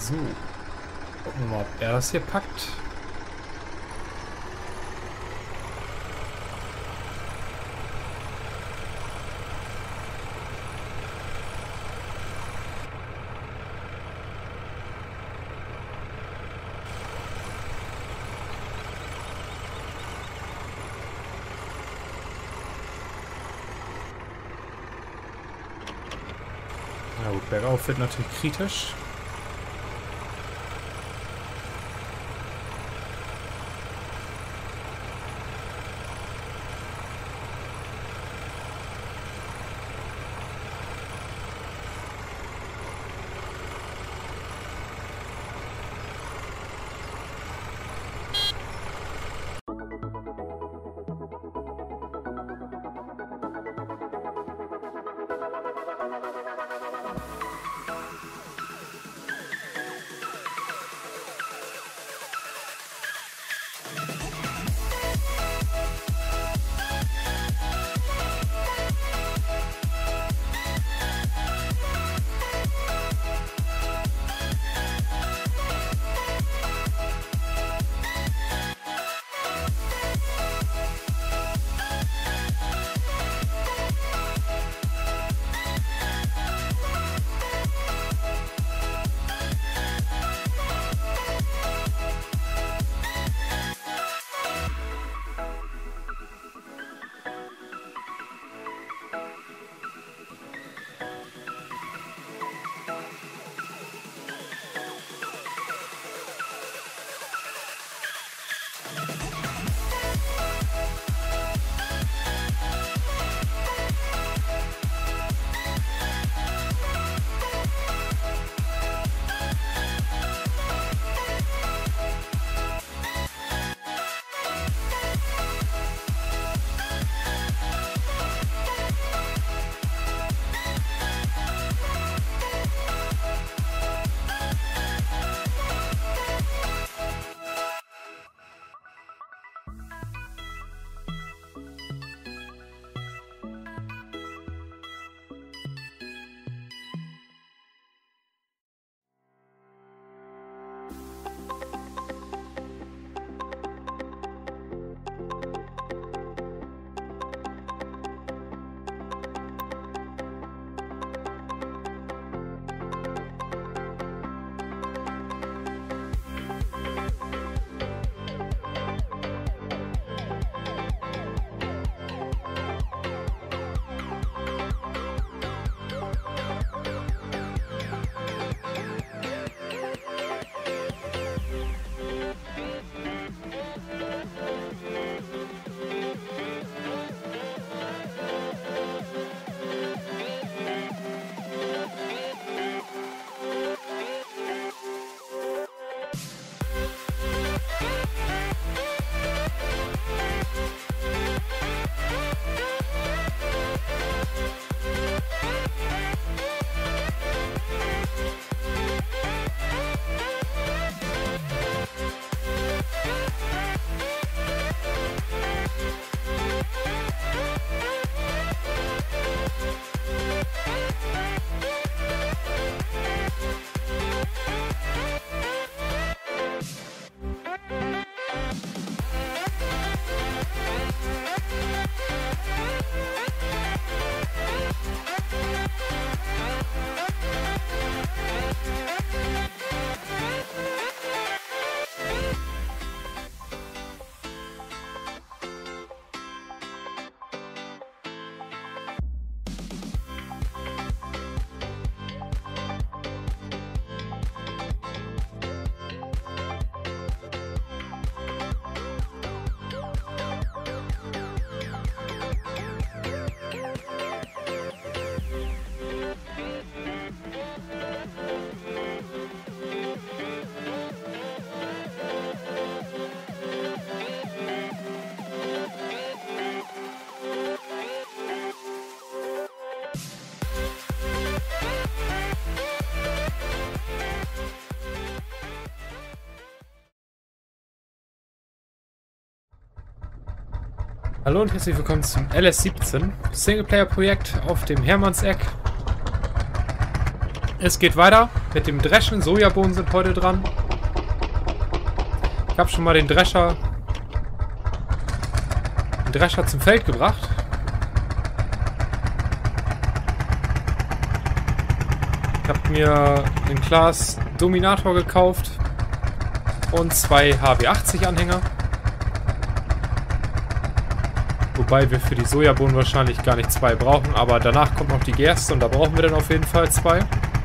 So. Gucken wir mal, ob er das hier packt. Na gut, bergauf wird natürlich kritisch. Hallo und herzlich willkommen zum LS17 Singleplayer-Projekt auf dem Hermannseck. Es geht weiter mit dem Dreschen. Sojabohnen sind heute dran. Ich habe schon mal den Drescher zum Feld gebracht. Ich habe mir den Claas Dominator gekauft und 2 HW80 Anhänger. Wobei wir für die Sojabohnen wahrscheinlich gar nicht 2 brauchen, aber danach kommt noch die Gerste und da brauchen wir dann auf jeden Fall 2.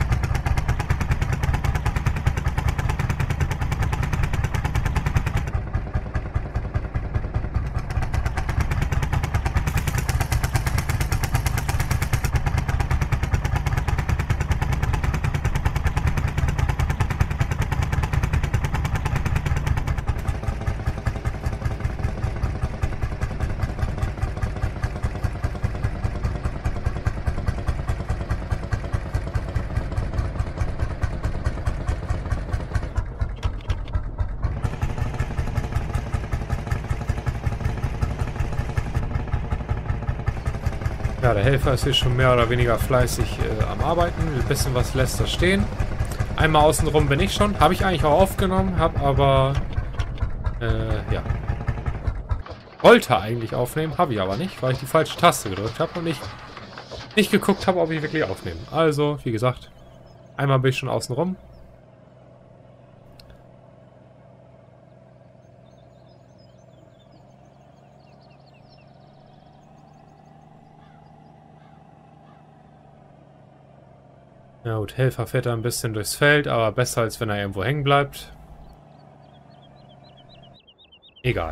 Ja, der Helfer ist hier schon mehr oder weniger fleißig am Arbeiten. Ein bisschen was lässt er stehen. Einmal außenrum bin ich schon. Habe ich eigentlich auch aufgenommen, habe aber ja. Wollte eigentlich aufnehmen, habe ich aber nicht, weil ich die falsche Taste gedrückt habe und nicht geguckt habe, ob ich wirklich aufnehme. Also, wie gesagt, einmal bin ich schon außenrum. Ja gut, Helfer fährt da ein bisschen durchs Feld, aber besser als wenn er irgendwo hängen bleibt. Egal.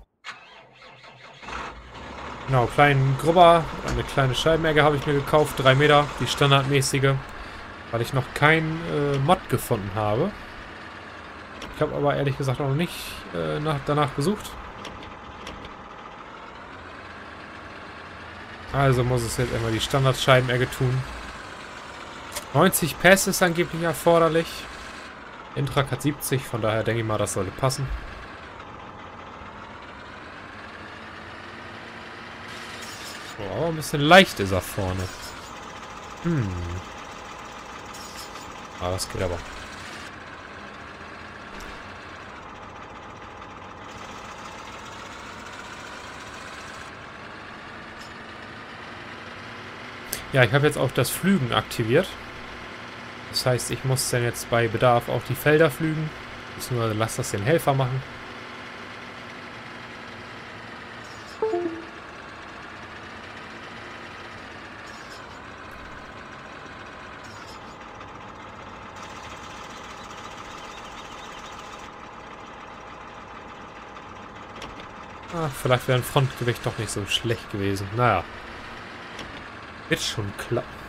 Genau, kleinen Grubber, eine kleine Scheibenegge habe ich mir gekauft, 3 Meter, die standardmäßige, weil ich noch keinen Mod gefunden habe. Ich habe aber ehrlich gesagt auch noch nicht danach gesucht. Also muss es jetzt immer die Standard-Scheibenegge tun. 90 PS ist angeblich erforderlich. Intrak hat 70, von daher denke ich mal, das sollte passen. Oh, ein bisschen leicht ist er vorne. Ah, das geht aber. Ja, ich habe jetzt auch das Pflügen aktiviert. Das heißt, ich muss dann jetzt bei Bedarf auch die Felder pflügen. Ist nur, lass das den Helfer machen. Ah, vielleicht wäre ein Frontgewicht doch nicht so schlecht gewesen. Naja. Wird schon klappen.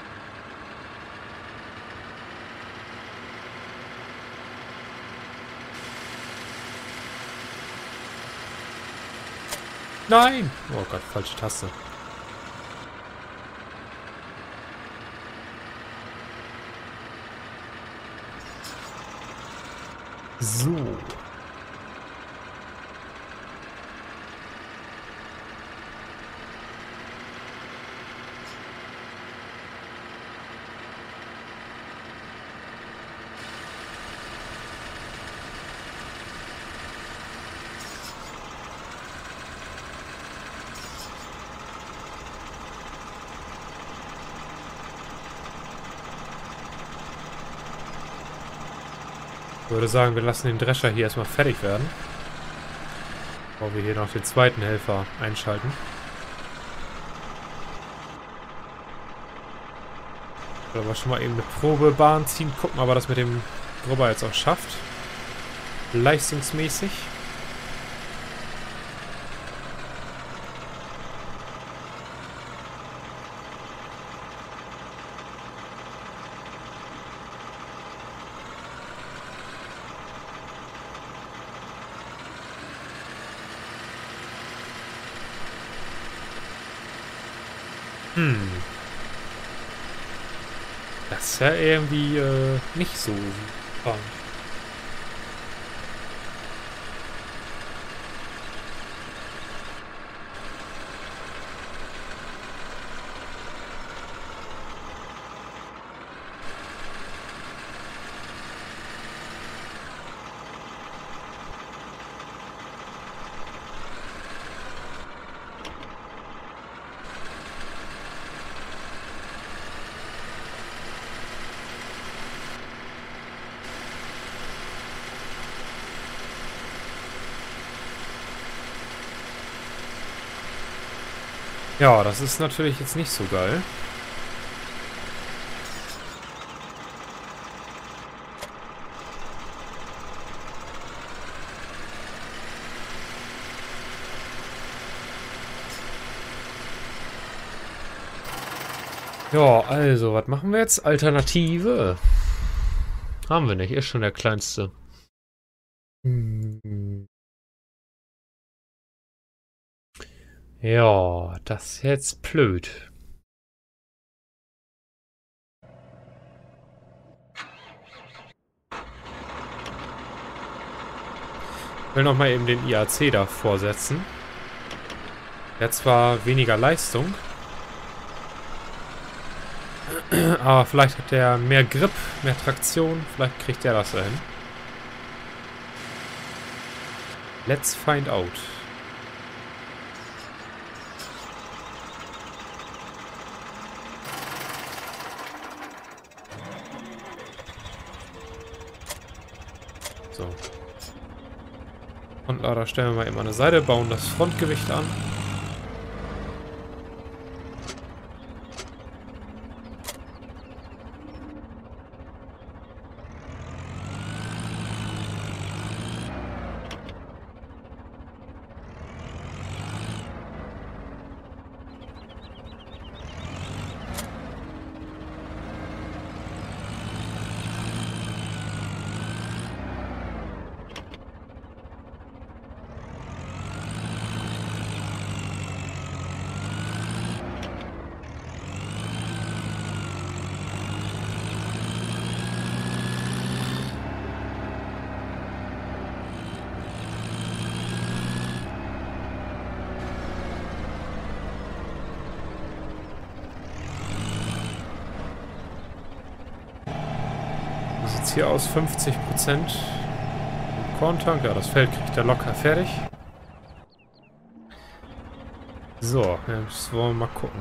Nein! Oh Gott, falsche Taste. So. Ich würde sagen, wir lassen den Drescher hier erstmal fertig werden. Bevor wir hier noch den zweiten Helfer einschalten. Sollen wir schon mal eben eine Probebahn ziehen. Gucken, ob er das mit dem Grubber jetzt auch schafft. Leistungsmäßig. Das ist ja irgendwie nicht so super. Ja, das ist natürlich jetzt nicht so geil. Ja, also, was machen wir jetzt? Alternative? Haben wir nicht, ist schon der kleinste. Hm. Ja, das ist jetzt blöd. Ich will nochmal eben den IAC da vorsetzen. Der hat zwar weniger Leistung, aber vielleicht hat der mehr Grip, mehr Traktion. Vielleicht kriegt der das hin. Let's find out. So. Frontlader stellen wir mal eben an der Seite, bauen das Frontgewicht an. Wie sieht es hier aus? 50% im Korntank. Ja, das Feld kriegt er locker fertig. So, jetzt wollen wir mal gucken.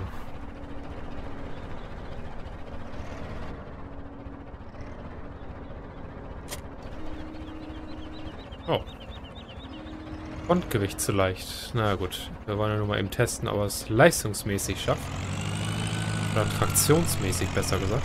Oh. Frontgewicht zu leicht. Na gut, wir wollen ja nur mal eben testen, ob er es leistungsmäßig schafft. Oder traktionsmäßig, besser gesagt.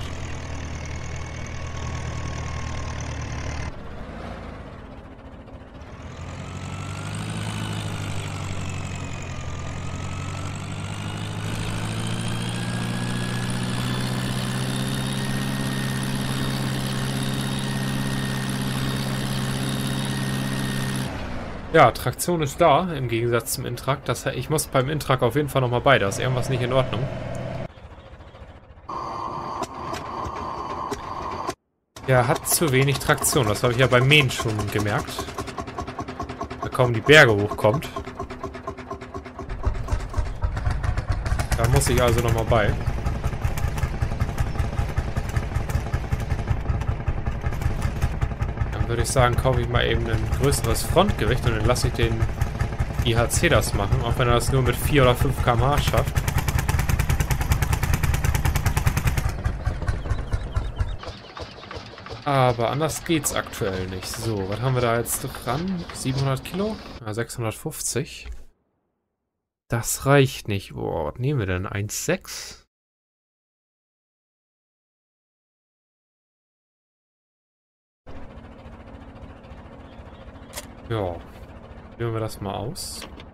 Ja, Traktion ist da, im Gegensatz zum Intrak. Ich muss beim Intrak auf jeden Fall nochmal bei. Da ist irgendwas nicht in Ordnung. Er hat zu wenig Traktion. Das habe ich ja beim Mähen schon gemerkt. Da kaum die Berge hochkommt. Da muss ich also nochmal bei. Würde ich sagen, kaufe ich mal eben ein größeres Frontgewicht und dann lasse ich den IHC das machen, auch wenn er das nur mit 4 oder 5 km/h schafft. Aber anders geht's aktuell nicht. So, was haben wir da jetzt dran? 700 Kilo? Ja, 650. Das reicht nicht. Boah, was nehmen wir denn? 1,6? Ja, probieren wir das mal aus.